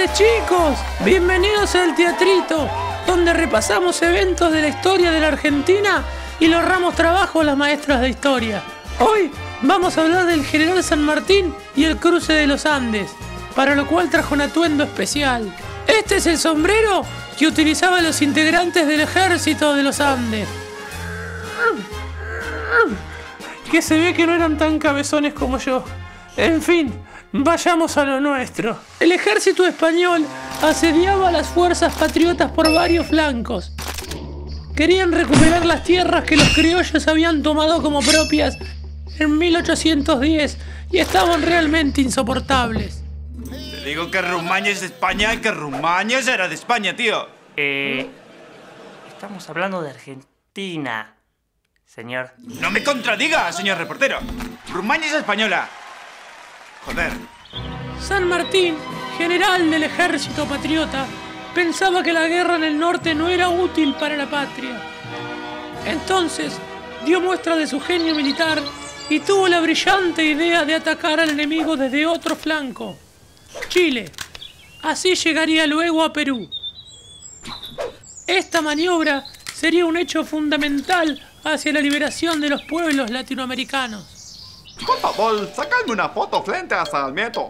tardes, chicos, bienvenidos al Teatrito, donde repasamos eventos de la historia de la Argentina y le ahorramos trabajo a las maestras de historia. Hoy vamos a hablar del General San Martín y el cruce de los Andes, para lo cual trajo un atuendo especial. Este es el sombrero que utilizaban los integrantes del ejército de los Andes, que se ve que no eran tan cabezones como yo. En fin, vayamos a lo nuestro. El ejército español asediaba a las fuerzas patriotas por varios flancos. Querían recuperar las tierras que los criollos habían tomado como propias en 1810 y estaban realmente insoportables. Te digo que Rumania es de España y que Rumania era de España, tío. Estamos hablando de Argentina, señor. No me contradiga, señor reportero. Rumania es española. Joder. San Martín, general del ejército patriota, pensaba que la guerra en el norte no era útil para la patria. Entonces, dio muestra de su genio militar y tuvo la brillante idea de atacar al enemigo desde otro flanco, Chile. Así llegaría luego a Perú. Esta maniobra sería un hecho fundamental hacia la liberación de los pueblos latinoamericanos. Por favor, sacadme una foto frente a Sarmiento.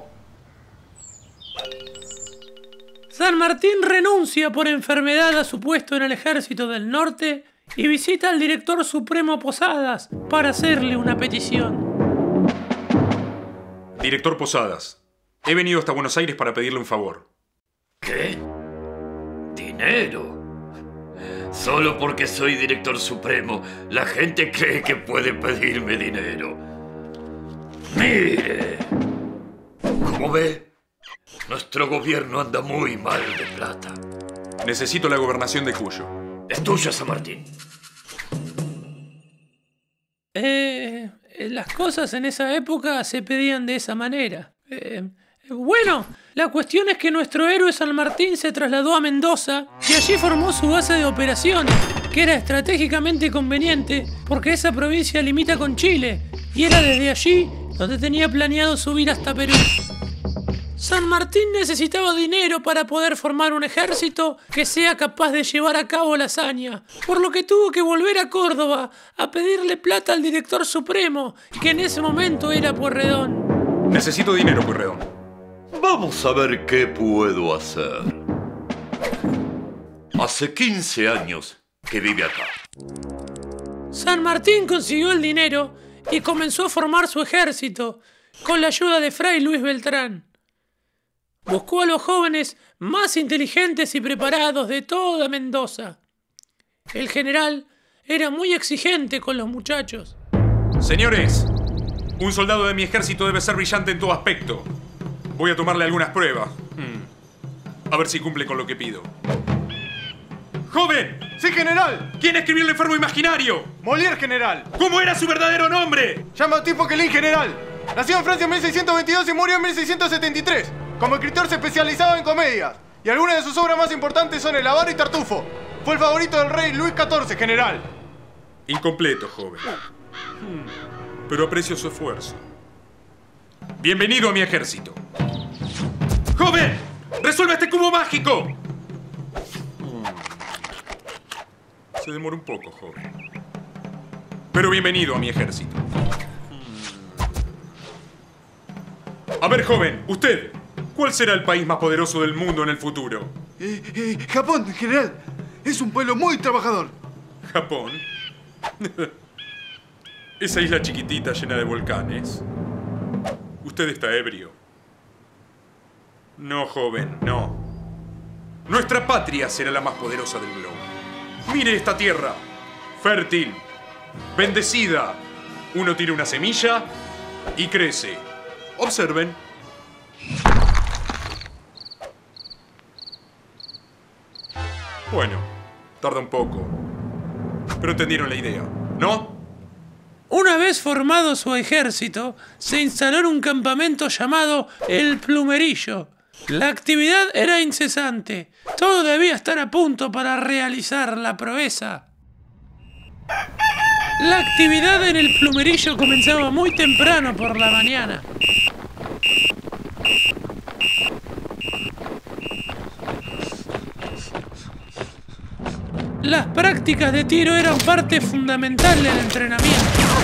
San Martín renuncia por enfermedad a su puesto en el ejército del norte y visita al director supremo Posadas para hacerle una petición. Director Posadas, he venido hasta Buenos Aires para pedirle un favor. ¿Qué? ¿Dinero? Solo porque soy director supremo, la gente cree que puede pedirme dinero. Mire, ¿cómo ve? Nuestro gobierno anda muy mal de plata. Necesito la gobernación de Cuyo. Es tuya, San Martín. Las cosas en esa época se pedían de esa manera. Bueno, la cuestión es que nuestro héroe San Martín se trasladó a Mendoza y allí formó su base de operaciones, que era estratégicamente conveniente porque esa provincia limita con Chile y era desde allí donde tenía planeado subir hasta Perú. San Martín necesitaba dinero para poder formar un ejército que sea capaz de llevar a cabo la hazaña, por lo que tuvo que volver a Córdoba a pedirle plata al director supremo, que en ese momento era Pueyrredón. Necesito dinero, Pueyrredón. Vamos a ver qué puedo hacer. Hace 15 años que vive acá. San Martín consiguió el dinero y comenzó a formar su ejército, con la ayuda de Fray Luis Beltrán. Buscó a los jóvenes más inteligentes y preparados de toda Mendoza. El general era muy exigente con los muchachos. Señores, un soldado de mi ejército debe ser brillante en todo aspecto. Voy a tomarle algunas pruebas. A ver si cumple con lo que pido. ¡Joven! ¡Sí, general! ¿Quién escribió el enfermo imaginario? Molière, general. ¿Cómo era su verdadero nombre? Jean-Baptiste Poquelin, general. Nació en Francia en 1622 y murió en 1673. Como escritor se especializaba en comedias. Y algunas de sus obras más importantes son El avaro y Tartufo. Fue el favorito del rey Luis XIV, general. Incompleto, joven. Pero aprecio su esfuerzo. Bienvenido a mi ejército. ¡Joven! ¡Resuelva este cubo mágico! Se demora un poco, joven. Pero bienvenido a mi ejército. A ver, joven, usted, ¿cuál será el país más poderoso del mundo en el futuro? Japón, general. Es un pueblo muy trabajador. ¿Japón? Esa isla chiquitita llena de volcanes. Usted está ebrio. No, joven, no. Nuestra patria será la más poderosa del globo. Mire esta tierra, fértil, bendecida. Uno tira una semilla y crece. Observen. Bueno, tarda un poco. Pero entendieron la idea, ¿no? Una vez formado su ejército, se instaló en un campamento llamado El Plumerillo. La actividad era incesante. Todo debía estar a punto para realizar la proeza. La actividad en El Plumerillo comenzaba muy temprano por la mañana. Las prácticas de tiro eran parte fundamental del entrenamiento.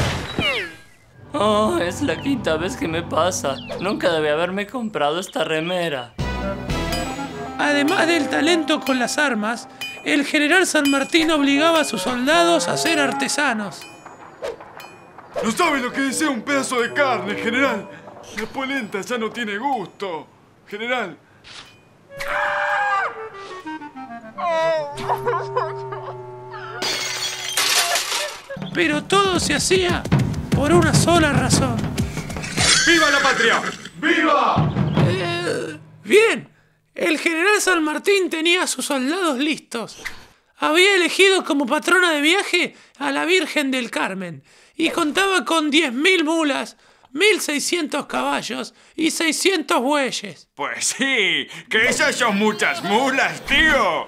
Oh, es la quinta vez que me pasa. Nunca debí haberme comprado esta remera. Además del talento con las armas, el general San Martín obligaba a sus soldados a ser artesanos. No sabe lo que desea un pedazo de carne, general. La polenta ya no tiene gusto, general. Pero todo se hacía por una sola razón. ¡Viva la patria! ¡Viva! Bien, el general San Martín tenía a sus soldados listos. Había elegido como patrona de viaje a la Virgen del Carmen y contaba con 10.000 mulas, 1.600 caballos y 600 bueyes. Pues sí, que esas son muchas mulas, tío.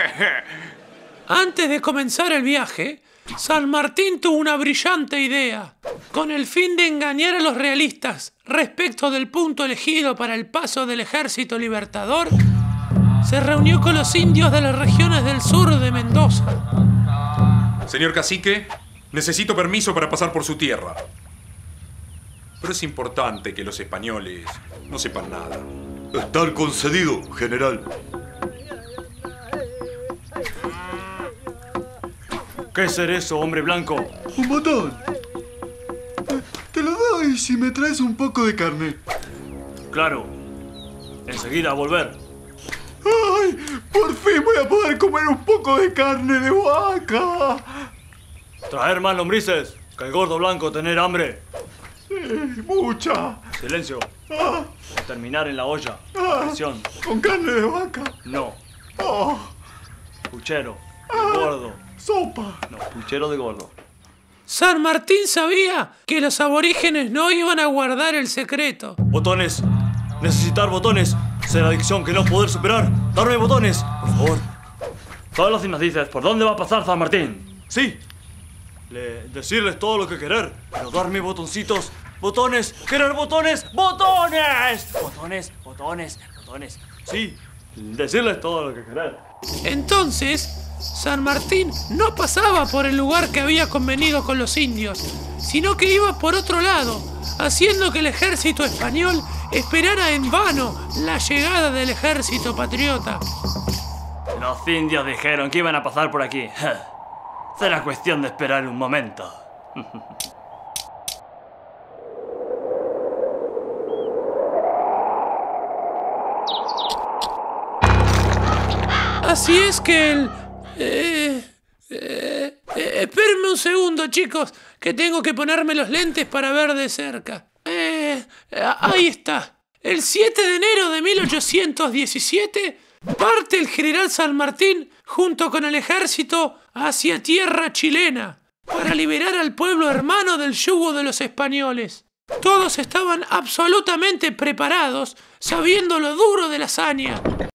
Antes de comenzar el viaje, San Martín tuvo una brillante idea. Con el fin de engañar a los realistas respecto del punto elegido para el paso del ejército libertador, se reunió con los indios de las regiones del sur de Mendoza. Señor cacique, necesito permiso para pasar por su tierra. Pero es importante que los españoles no sepan nada. Estar concedido, general. ¿Qué es ser eso, hombre blanco? Un botón. Te lo doy si me traes un poco de carne. Claro. Enseguida a volver. ¡Ay! ¡Por fin voy a poder comer un poco de carne de vaca! Traer más lombrices. Que el gordo blanco tener hambre. ¡Mucha! Silencio. Ah, A terminar en la olla. ah, Presión. ¿Con carne de vaca? No. ¡Oh! Puchero. De gordo. ¡Sopa! No, puchero de gordo. San Martín sabía que los aborígenes no iban a guardar el secreto. Botones. Necesitar botones. Ser adicción que no poder superar. Darme botones, por favor. Solo si nos dices por dónde va a pasar San Martín. Sí. Decirles todo lo que querer. Pero darme botoncitos. Botones. Querer botones. ¡Botones! Botones, botones, botones. Sí. Decirles todo lo que querer. Entonces, San Martín no pasaba por el lugar que había convenido con los indios, sino que iba por otro lado, haciendo que el ejército español esperara en vano la llegada del ejército patriota. Los indios dijeron que iban a pasar por aquí. Será cuestión de esperar un momento. Así es que espérenme un segundo, chicos, que tengo que ponerme los lentes para ver de cerca. Ahí está. El 7 de enero de 1817 parte el general San Martín junto con el ejército hacia tierra chilena para liberar al pueblo hermano del yugo de los españoles. Todos estaban absolutamente preparados, sabiendo lo duro de la hazaña.